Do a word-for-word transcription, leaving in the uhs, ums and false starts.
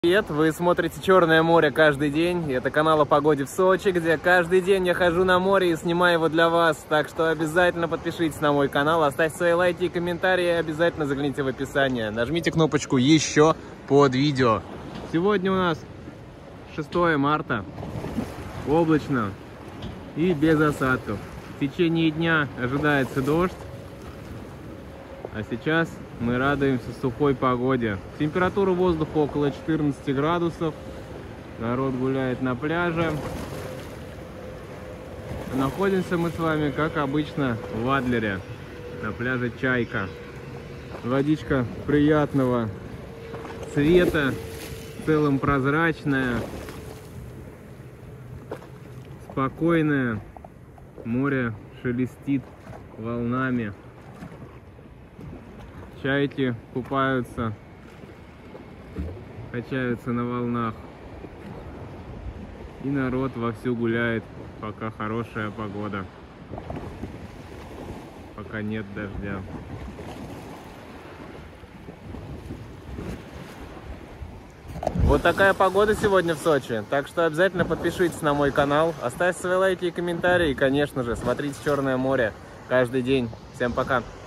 Привет, вы смотрите Черное море каждый день. Это канал о погоде в Сочи, где каждый день я хожу на море и снимаю его для вас. Так что обязательно подпишитесь на мой канал, оставьте свои лайки и комментарии, и обязательно загляните в описание. Нажмите кнопочку «Еще» под видео. Сегодня у нас шестое марта, облачно и без осадков. В течение дня ожидается дождь, а сейчас мы радуемся сухой погоде. Температура воздуха около четырнадцати градусов. Народ гуляет на пляже. Находимся мы с вами, как обычно, в Адлере, на пляже Чайка. Водичка приятного цвета, в целом прозрачная, спокойная. Море шелестит волнами. Чайки купаются, качаются на волнах. И народ вовсю гуляет, пока хорошая погода. Пока нет дождя. Вот такая погода сегодня в Сочи. Так что обязательно подпишитесь на мой канал, оставьте свои лайки и комментарии. И, конечно же, смотрите Черное море каждый день. Всем пока!